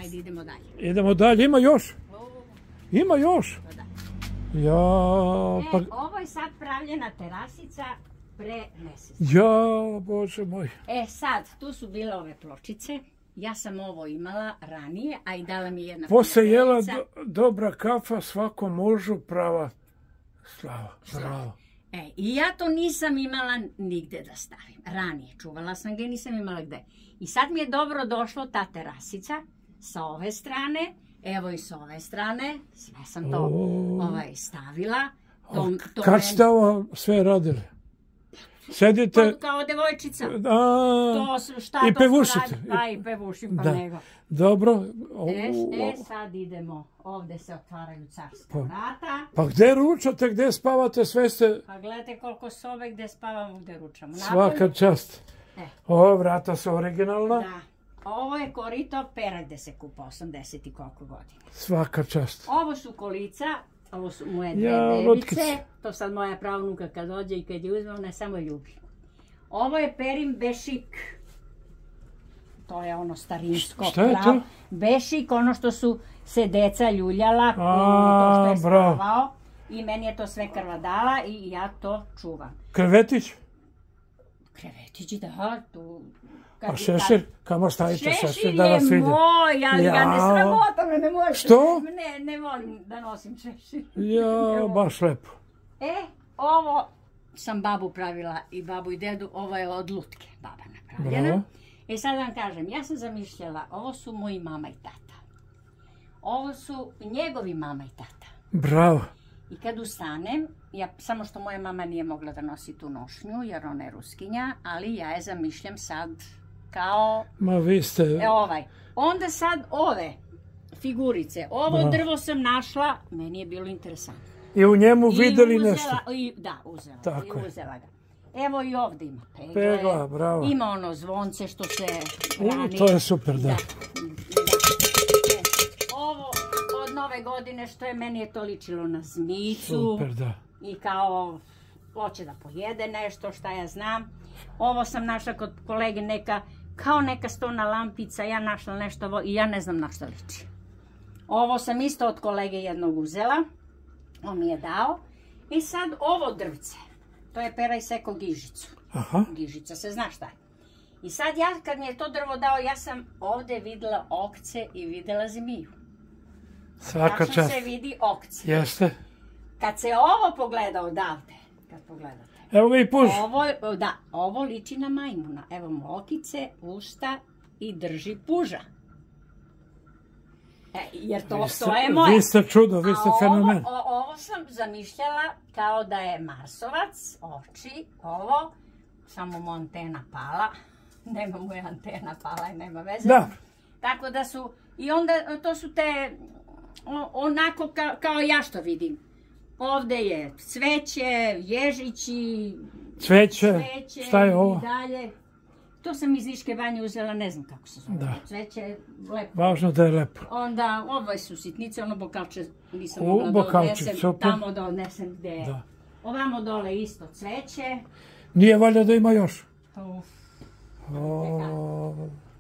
Ajde, idemo dalje. Idemo dalje, ima još? Ima još? Ja, pa... Ovo je sad pravljena terasica pre mjesec. Ja, Bože moj. Sad, tu su bile ove pločice. Ja sam ovo imala ranije, a i dala mi jedna Posle jela dobra kafa, svakom mužu prava slava. Bravo. I ja to nisam imala nigde da stavim. Ranije čuvala sam ga i nisam imala gde. I sad mi je dobro došlo ta terasica sa ove strane, evo i s ove strane, sve sam to stavila. Kad ste ovo sve radili? Sedite... Kao devojčica. I pevušite. I pevušim pa nego. Dobro. Sad idemo. Ovdje se otvaraju carska vrata. Pa gde ručate, gde spavate, sve ste... Pa gledajte koliko sobe gde spavamo, gde ručamo. Svaka čast. Ovo vrata su originalna. Da. Ovo je korito pera gde se kupa 80 i koliko godina. Svaka čast. Ovo su kolica. Ovo su moje dve bebice, to sad moja pravnuka kad dođe i kad je uzme, ona samo ljubi. Ovo je perin bešik, to je ono starinsko. Šta je to? Bešik, ono što su se deca ljuljala, to što je spavao. I meni je to sve krvadala i ja to čuvam. Krevetić? Krevetić, da, tu... A šešir? Kamo stavite šešir da vas vidi? Šešir je moj, ali ga ne sramota me, ne možete. Što? Ne volim da nosim šešir. Ja, baš lepo. Ovo sam babu pravila i babu i dedu, ovo je od lutke baba napravljena. Sad vam kažem, ja sam zamišljala, ovo su moji mama i tata. Ovo su njegovi mama i tata. Bravo. I kad ustanem, samo što moja mama nije mogla da nosi tu nošnju, jer ona je ruskinja, ali ja je zamišljam sad kao... Ma vi ste... Onda sad ove figurice, ovo drvo sam našla, meni je bilo interesantno. I u njemu videli nešto? Da, uzela ga. Evo i ovdje ima pegla, bravo. Ima ono zvonce što se hrani. To je super, da. Ovo od nove godine što je, meni je to ličilo na zmicu. Super, da. I kao, hoće da pojede nešto, šta ja znam. Ovo sam našla kod kolege kao neka stona lampica, ja našla nešto i ja ne znam na što liči. Ovo sam isto od kolege jednog uzela. On mi je dao. I sad ovo drvce. To je pera i seko gižicu. Gižica se zna šta je. I sad ja kad mi je to drvo dao, ja sam ovdje videla okce i videla zmiju. Svaka čast. Tačno se vidi okce. Jeste. Kad se ovo pogleda odavde, kad pogledate. Evo ga i puž. Da, ovo liči na majmuna. Evo mokice, usta i drži puža. Jer to je moje. Vi ste čudo, vi ste fenomen. Ovo sam zamišljala kao da je marsovac, oči, ovo, samo mu antena pala. Nema mu je antena pala i nema veze. Da. Tako da su, i onda to su te, onako kao ja što vidim. Ovde je cveće, ježići, cveće, šta je ovo? I dalje. To sam iz Niške banje uzela, ne znam kako se zove. Cveće je lepo. Važno da je lepo. Onda, ovo su sitnice, ono bokalče nisam mogla da odnesem, tamo da odnesem gde je. Ovamo dole isto cveće. Nije valjda da ima još? Uf.